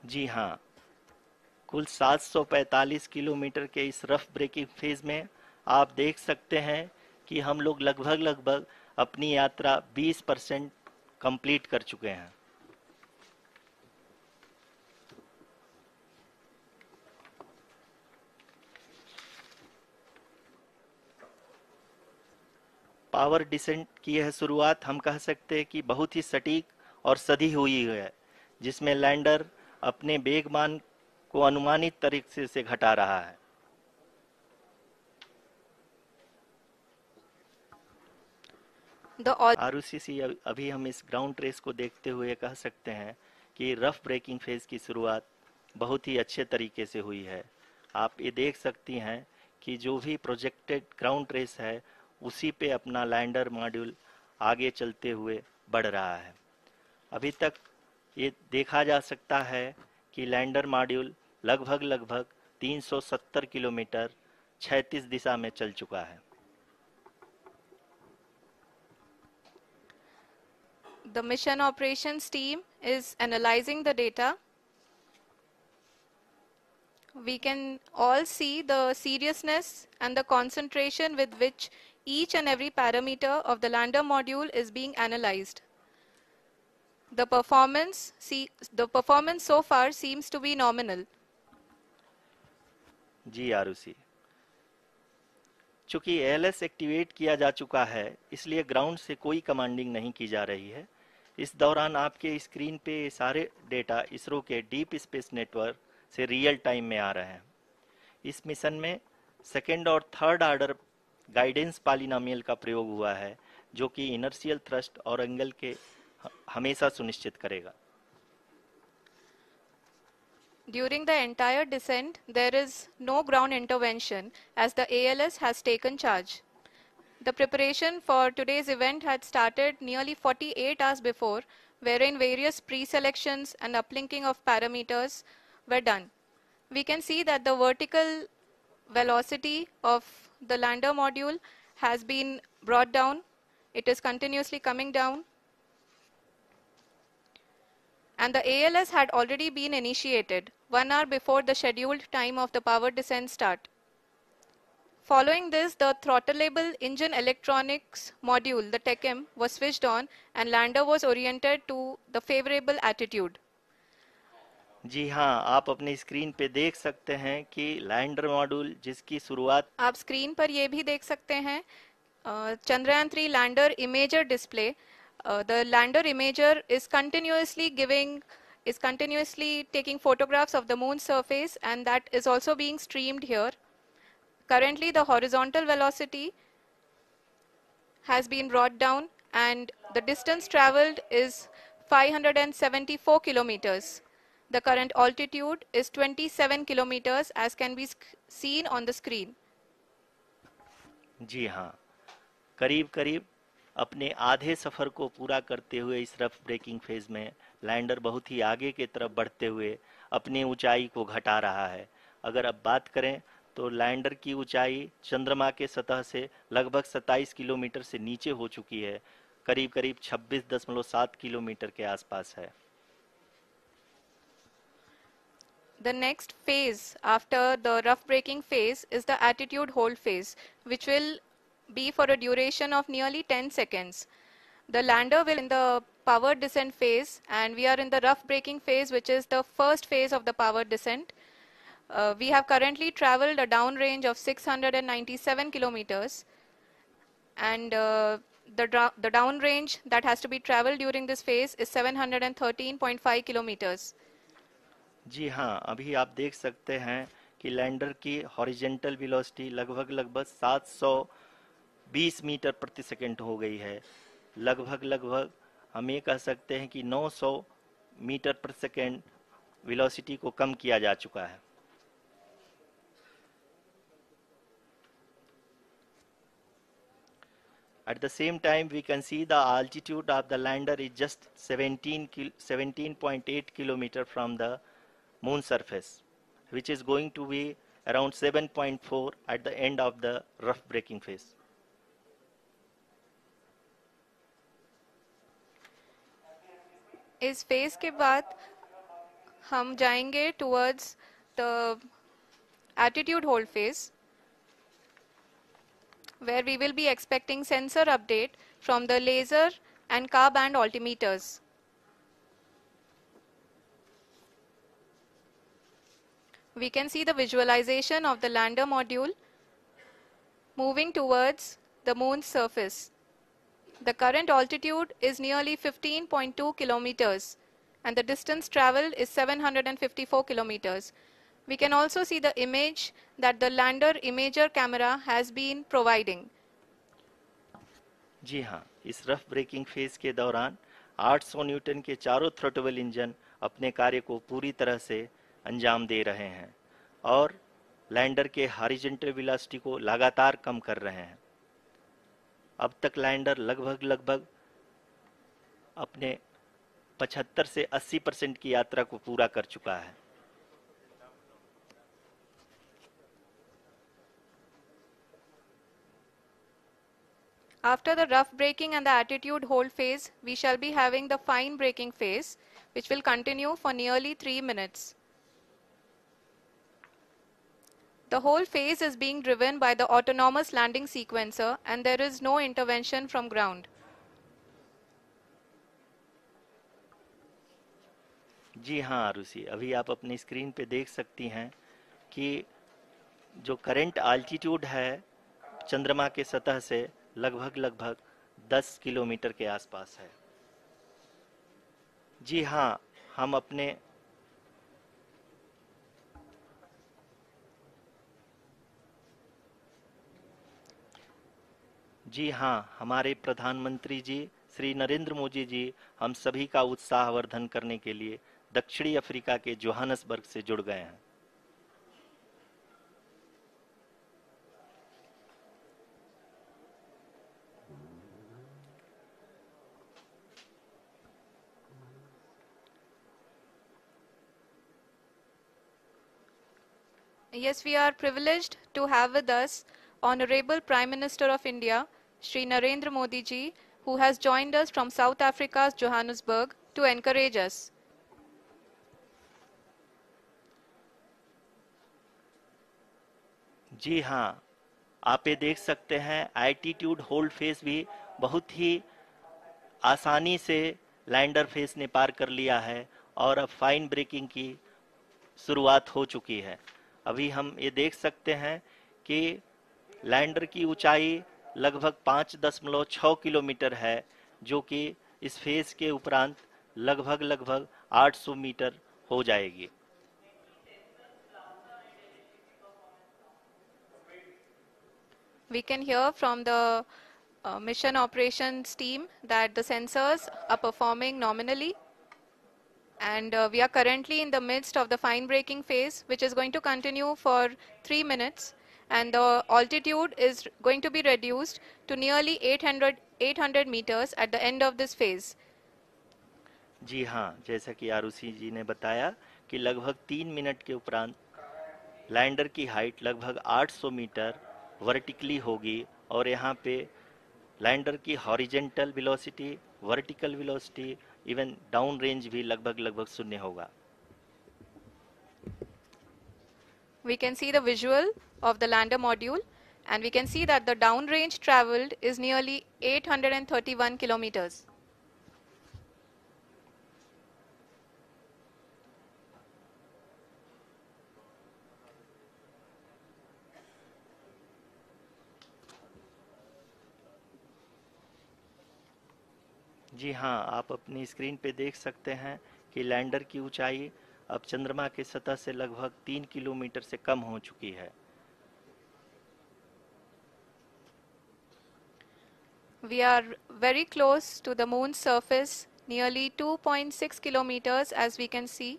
जी हाँ, कुल 745 किलोमीटर के इस रफ ब्रेकिंग फेज में आप देख सकते हैं कि हम लोग लगभग लगभग अपनी यात्रा 20% कंप्लीट कर चुके हैं। पावर डिसेंट की यह शुरुआत हम कह सकते हैं कि बहुत ही सटीक और सधी हुई है, जिसमें लैंडर अपने वेगमान को अनुमानित तरीके से घटा रहा है। The all आरयूसीसी अभी हम इस ग्राउंड ट्रेस को देखते हुए कह सकते हैं कि रफ ब्रेकिंग फेज की शुरुआत बहुत ही अच्छे तरीके से हुई है। आप ये देख सकती हैं कि जो भी प्रोजेक्टेड ग्राउंड ट्रेस है उसी पे अपना लैंडर मॉड्यूल आगे चलते हुए बढ़ रहा है। अभी तक ये देखा जा सकता है कि लैंडर मॉड्यूल लगभग लगभग 370 किलोमीटर क्षैतिज दिशा में चल चुका है। the mission operations team is analyzing the data. We can all see the seriousness and the concentration with which each and every parameter of the lander module is being analyzed. The performance so far seems to be nominal. जी आरुषि, चूंकि ALS activate किया जा चुका है इसलिए ground से कोई commanding नहीं की जा रही है। इस दौरान आपके स्क्रीन पे सारे डेटा इसरो के डीप स्पेस नेटवर्क से रियल टाइम में आ रहे हैं। इस मिशन में सेकेंड और थर्ड ऑर्डर गाइडेंस पॉलिनोमियल का प्रयोग हुआ है, जो कि इनर्शियल थ्रस्ट और एंगल के हमेशा सुनिश्चित करेगा। During the entire descent, there is no ground intervention as the ALS has taken charge. The preparation for today's event had started nearly 48 hours before, wherein various pre-selections and uplinking of parameters were done. We can see that the vertical velocity of the lander module has been brought down. It is continuously coming down. And the ALS had already been initiated 1 hour before the scheduled time of the power descent start. Following this, the throttleable engine electronics module, the TECM, was switched on and lander was oriented to the favorable attitude. जी हाँ, आप अपनी screen पे देख सकते हैं कि lander module जिसकी शुरुआत आप स्क्रीन पर ये भी देख सकते हैं Chandrayaan 3 lander imager display. The lander imager is continuously taking photographs of the moon's surface, and that is also being streamed here. Currently, the horizontal velocity has been brought down, and the distance traveled is 574 kilometers. The current altitude is 27 kilometers, as can be seen on the screen. जी हाँ, करीब करीब अपने आधे सफ़र को पूरा करते हुए इस रफ ब्रेकिंग फेज में लैंडर बहुत ही आगे की तरफ बढ़ते हुए अपनी ऊंचाई को घटा रहा है। अगर अब बात करें तो लैंडर की ऊंचाई चंद्रमा के सतह से लगभग 27 किलोमीटर से नीचे हो चुकी है, करीब करीब 26.7 किलोमीटर के आसपास है। The next phase after the rough braking phase is the attitude hold phase, which will be for a duration of nearly 10 seconds. The lander will in the power descent phase, and we are in the rough braking phase, which is the first phase of the power descent. We have currently traveled a downrange of 697 kilometers, and the downrange that has to be traveled during this phase is 713.5 kilometers. जी हाँ, अभी आप देख सकते हैं कि lander की horizontal velocity लगभग लगभग 720 मीटर प्रति सेकंड हो गई है। लगभग लगभग हम ये कह सकते हैं कि 900 मीटर प्रति सेकंड वेलोसिटी को कम किया जा चुका है। At the same time, we can see the altitude of the lander is just 17.8 kilometer from the moon surface, which is going to be around 7.4 at the end of the rough braking phase. इस phase के बाद हम जाएंगे towards the attitude hold phase, where we will be expecting sensor update from the laser and car band altimeters. We can see the visualization of the lander module moving towards the moon's surface. The current altitude is nearly 15.2 kilometers and the distance traveled is 754 kilometers. We can also see the image that the lander imager camera has been providing. जी हाँ, इस rough braking phase के दौरान 800 Newton के चारों throttle engine अपने कार्य को पूरी तरह से अंजाम दे रहे हैं और लैंडर के हॉरिजॉन्टल वेलोसिटी को लगातार कम कर रहे हैं। अब तक लैंडर लगभग अपने 75 से 80% की यात्रा को पूरा कर चुका है। After the rough braking and the attitude hold phase, we shall be having the fine braking phase, which will continue for nearly 3 minutes. The whole phase is being driven by the autonomous landing sequencer and there is no intervention from ground. जी हाँ आरुषि, अभी आप अपनी screen पे देख सकती हैं कि जो करंट आल्टीट्यूड है चंद्रमा के सतह से लगभग 10 किलोमीटर के आसपास है। जी हाँ, हम अपने जी हाँ, हमारे प्रधानमंत्री जी श्री नरेंद्र मोदी जी हम सभी का उत्साहवर्धन करने के लिए दक्षिणी अफ्रीका के जोहानसबर्ग से जुड़ गए हैं। Yes, we are privileged to have with us Honorable Prime Minister of India, Shri Narendra Modi ji, who has joined us from South Africa's Johannesburg to encourage us. जी हाँ, आप ये देख सकते हैं एल्टीट्यूड होल्ड फेस भी बहुत ही आसानी से लैंडर फेस ने पार कर लिया है और अब फाइन ब्रेकिंग की शुरुआत हो चुकी है। अभी हम ये देख सकते हैं कि लैंडर की ऊंचाई लगभग 5.6 किलोमीटर है, जो कि इस फेज के उपरांत लगभग 800 मीटर हो जाएगी। We can hear from the mission operations team that the sensors are performing nominally, and we are currently in the midst of the fine braking phase, which is going to continue for 3 minutes, and the altitude is going to be reduced to nearly 800 meters at the end of this phase. जी हाँ, जैसा कि आरुषि जी ने बताया कि लगभग 3 minute के उपरांत lander की हाइट लगभग 800 मीटर वर्टिकली होगी और यहाँ पे लैंडर की horizontal velocity, vertical velocity, even down range भी लगभग शून्य होगा। We can see the visual of the lander module and we can see that the down range traveled is nearly 831 kilometers. जी हाँ, आप अपनी स्क्रीन पे देख सकते हैं कि लैंडर की ऊंचाई अब चंद्रमा के सतह से लगभग 3 किलोमीटर से कम हो चुकी है। We are very close to the moon's surface, nearly 2.6 kilometers as we can see.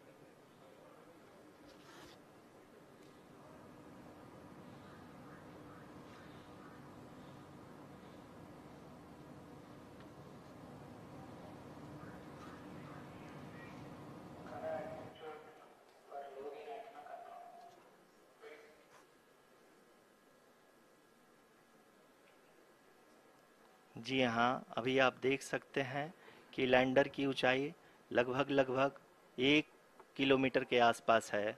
जी हाँ, अभी आप देख सकते हैं कि लैंडर की ऊंचाई लगभग 1 किलोमीटर के आसपास है।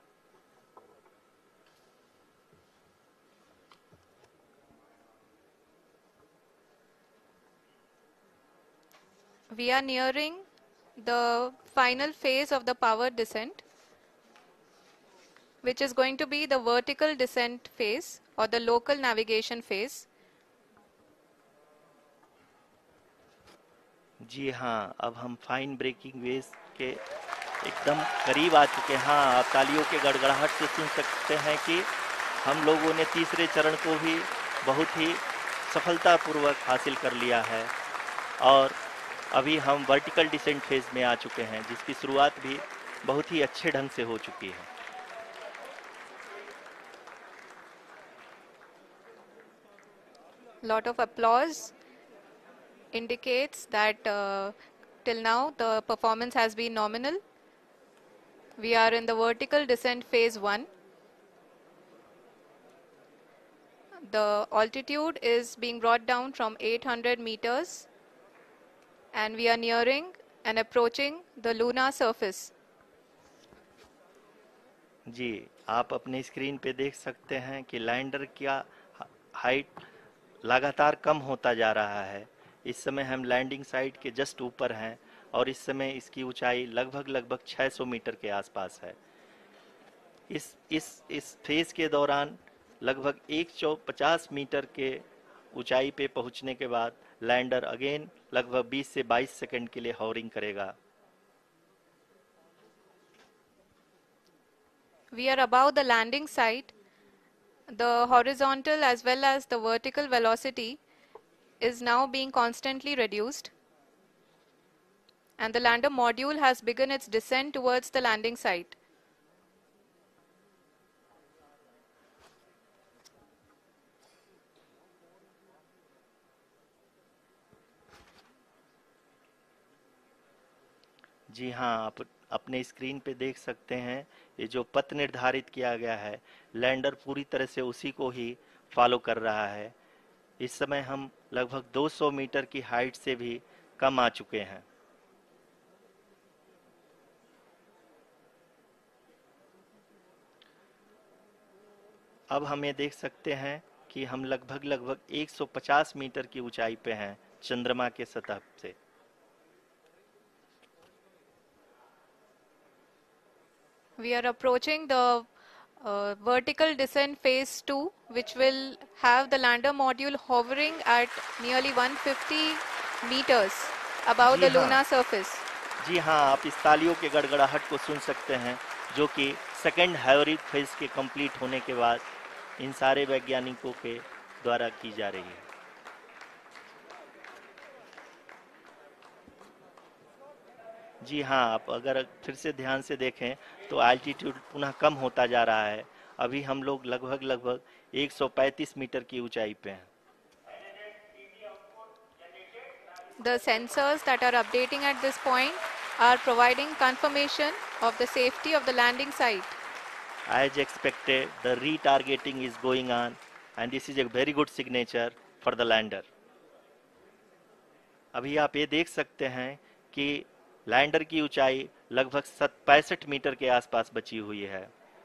We are nearing the final phase of the power descent, which is going to be the vertical descent phase or the local navigation phase. जी हाँ, अब हम फाइन ब्रेकिंग वेव्स के एकदम करीब आ चुके हैं। हाँ, आप तालियों के गड़गड़ाहट से सुन सकते हैं कि हम लोगों ने तीसरे चरण को भी बहुत ही सफलतापूर्वक हासिल कर लिया है और अभी हम वर्टिकल डिसेंट फेज में आ चुके हैं, जिसकी शुरुआत भी बहुत ही अच्छे ढंग से हो चुकी है। Lot of applause indicates that till now the performance has been nominal. We are in the vertical descent phase 1. The altitude is being brought down from 800 meters and we are nearing and approaching the lunar surface. जी, आप अपने screen पे देख सकते हैं कि lander का height लगातार कम होता जा रहा है। इस समय हम लैंडिंग साइट के जस्ट ऊपर हैं और इस समय इसकी ऊंचाई लगभग 600 मीटर के आसपास है। इस फेज के दौरान लगभग 150 मीटर के ऊंचाई पे पहुंचने के बाद लैंडर अगेन लगभग 20 से 22 सेकंड के लिए हॉवरिंग करेगा। We are above the landing site. The horizontal as well as the vertical velocity is now being constantly reduced. And the lander module has begun its descent towards the landing site. जी हाँ, आप अपने screen पे देख सकते हैं ये जो पथ निर्धारित किया गया है, लैंडर पूरी तरह से उसी को ही फॉलो कर रहा है। इस समय हम लगभग 200 मीटर की हाइट से भी कम आ चुके हैं। अब हम ये देख सकते हैं कि हम लगभग 150 मीटर की ऊंचाई पे हैं चंद्रमा के सतह से। We are approaching the vertical descent phase 2, which will have the lander module hovering at nearly 150 meters above ji the हाँ, lunar surface. जी हाँ, आप इस तालियों के गड़गड़ाहट को सुन सकते हैं, जो कि सेकंड हाइब्रिड फेज के कंप्लीट होने के बाद इन सारे वैज्ञानिकों के द्वारा की जा रही है। जी हाँ, आप अगर फिर से ध्यान से देखें तो एल्टीट्यूड पुनः कम होता जा रहा है। अभी हम लोग लगभग 135 मीटर की ऊंचाई पे हैं। The sensors that are updating at this point are providing confirmation of the safety of the landing site. As expected, the retargeting is going on and this is a very good signature for the lander. अभी आप ये देख सकते हैं कि lander की ऊंचाई लगभग 65 मीटर के आसपास बची हुई है।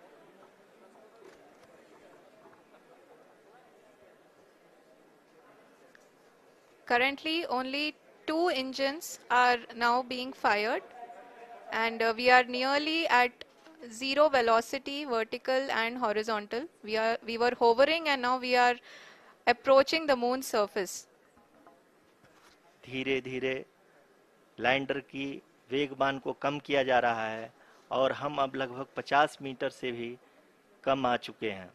Currently, only 2 engines are now being fired, and we are nearly at zero velocity, vertical and horizontal. We were hovering, and now we are approaching the moon's surface. धीरे धीरे लैंडर की वेगमान को कम किया जा रहा है और हम अब लगभग 50 मीटर से भी कम आ चुके हैं।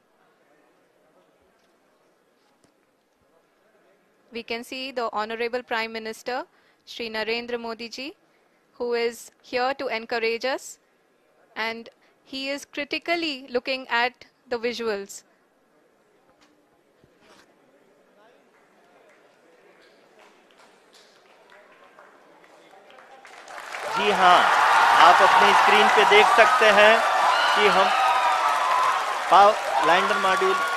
We can see the Honorable Prime Minister, Shri Narendra Modi ji, who is here to encourage us, and he is critically looking at the visuals. जी हाँ, आप अपने स्क्रीन पे देख सकते हैं कि हम लैंडर मॉड्यूल